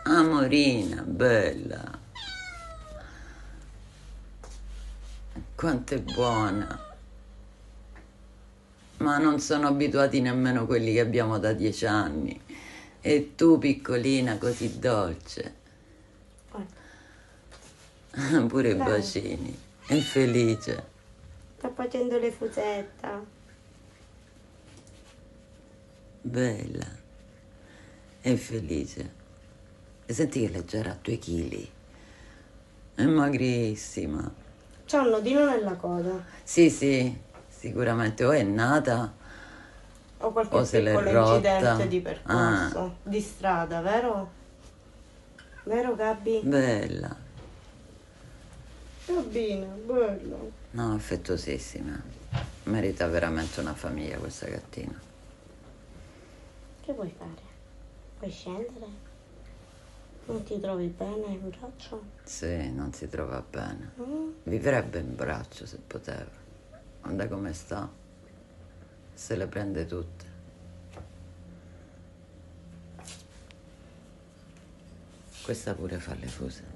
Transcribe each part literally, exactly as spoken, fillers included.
Amorina, bella. Quanto è buona. Ma non sono abituati nemmeno quelli che abbiamo da dieci anni. E tu, piccolina, così dolce. Pure i bacini. È felice. Sta facendo le fusetta. Bella. È felice. E senti che leggera, ha due chili. È magrissima. C'ha un nodino nella coda. Sì, sì, sicuramente o è nata O qualche o se l'è piccolo rotta. incidente di percorso. Ah, Di strada, vero? Vero, Gabby? bella. Gabbina, bello. No, affettuosissima. Merita veramente una famiglia questa gattina. Che vuoi fare? Vuoi scendere? Non ti trovi bene in braccio? Sì, non si trova bene. Mm? Vivrebbe in braccio se poteva. Guarda come sta. Se le prende tutte. Questa pure fa le fuse.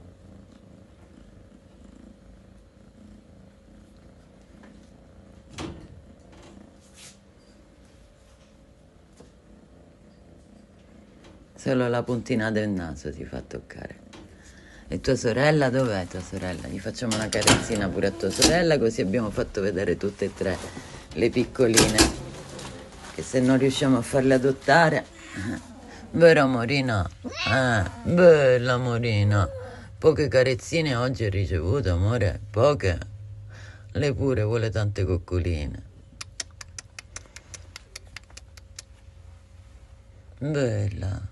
Solo la puntina del naso ti fa toccare. E tua sorella dov'è tua sorella? Gli facciamo una carezzina pure a tua sorella, così abbiamo fatto vedere tutte e tre le piccoline. Che se non riusciamo a farle adottare... Vero Morina? Eh, bella Morina. Poche carezzine oggi hai ricevuto, amore? Poche? Lei pure vuole tante coccoline. Bella.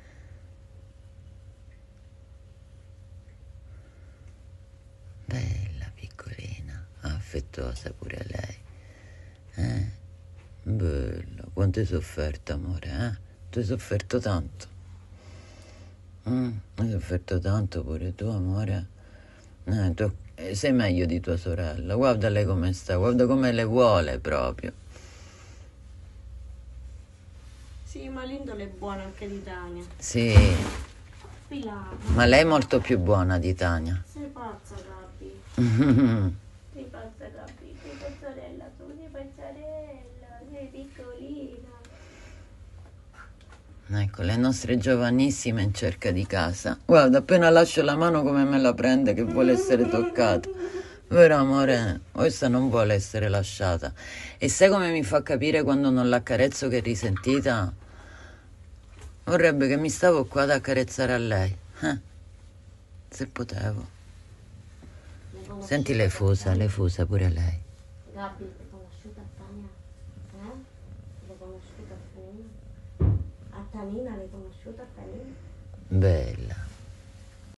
Bella piccolina, affettuosa pure lei. Eh? Bella, quanto hai sofferto, amore, eh? Tu hai sofferto tanto. Mm, hai sofferto tanto pure tu, amore. Eh, tu eh, sei meglio di tua sorella. Guarda lei come sta, guarda come le vuole proprio. Sì, ma l'indole è buona anche di Tania. Sì, Filata. ma lei è molto più buona di Tania. Sei pazza, Gabby. Sei pazza, Gabby. Sei pazzarella tu, sei pazzarella. Sei piccolina. Ecco, le nostre giovanissime in cerca di casa. Guarda, appena lascio la mano come me la prende che vuole essere toccata. Vero amore? Questa non vuole essere lasciata. E sai come mi fa capire quando non l'accarezzo che è risentita? Vorrebbe che mi stavo qua ad accarezzare a lei. Eh? Se potevo. Senti le fusa, le fusa pure lei. Gabby, l'hai conosciuta a Tania? Eh? L'hai conosciuta a Tanina? A Tanina l'hai conosciuta a Tanina? Bella.